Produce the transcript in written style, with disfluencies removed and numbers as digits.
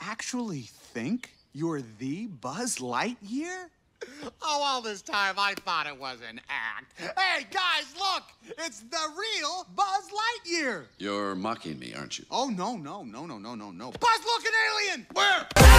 actually think you're the Buzz Lightyear? Oh, all this time I thought it was an act. Hey, guys, look! It's the real Buzz Lightyear! You're mocking me, aren't you? Oh, no. Buzz, look, an alien! Where?